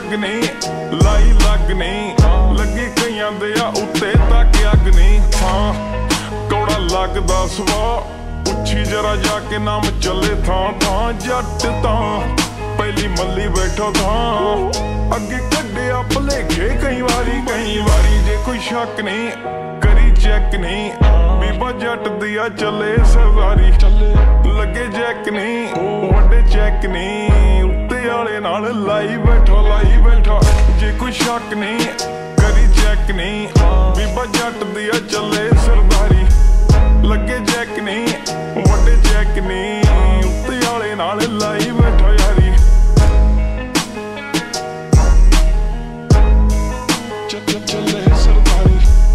शक नहीं लाई लग नहीं लगी कईयां दे आ उत्ते तक अग नहीं। हाँ कौड़ा लगदा सवा पुछी जरा जाके नाम चले थां थां जट तां पहली मल्ली बैठो थां अगे कड्डिया भलेखे कई वारी जे कोई शक नहीं करी चेक नहीं बीबा जट दिया चले सरदारी लगे जैक नहीं वड्डे चेक नहीं उत्ते आले नाल लाई बैठा जे कोई शक नहीं करी चेक नहीं बीबा जट दिया चले सरदारी लगे जैक नहीं वड्डे चेक नहीं उत्ते आले नाल लाई बैठो यारी। चले सरदारी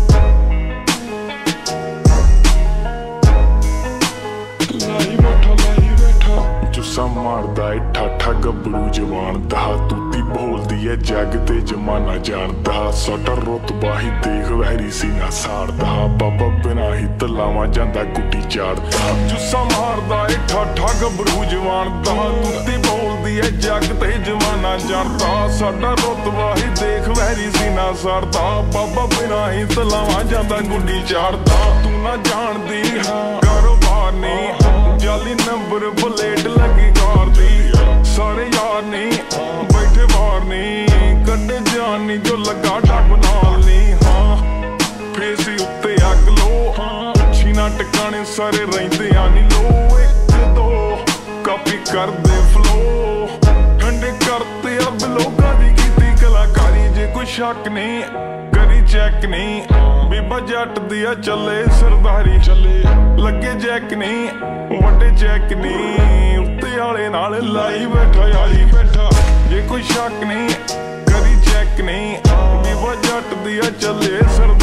लाई बैठा जुस्सा मारदा है ठाठा गबड़ू जवान दा तूती बोलदी है जग ते जमाना जानदा साडा रुतबा ही देख वैरी सीना साड़दा बाबा बिना ही तलावा जांदा गुड्डी चाड़दा जुस्सा मारदा है ठाठा गबड़ू जवान दा तूती बोलदी है जग ते जमाना जानदा साडा रुतबा ही देख वैरी सीना साड़दा बाबा बिना ही तलावा जांदा गुड्डी चाड़दा तू ना जानदी कारोबार नहीं जाली नंबर प्लेट लगी कार दी सारे यार नहीं बैठे बाहर नहीं कड्डे जान नहीं जो लगा डब नाल नहीं। हाँ फेसी उत्ते अग लो पुछी ना टिकाने सारे रहिंदे आनी लो एक दो कापी कर दे फ्लो ठंडे करते अब लोगां दी कीती कलाकारी जे कोई शक नहीं करी चेक नहीं बीबा जट दिया चले सरदारी लगे जैक नहीं वड्डे चेक नहीं उत्ते आले नाल लाई बैठा यारी जे कोई शक नहीं करी चेक नहीं बीबा जट दिया चले सरदारी।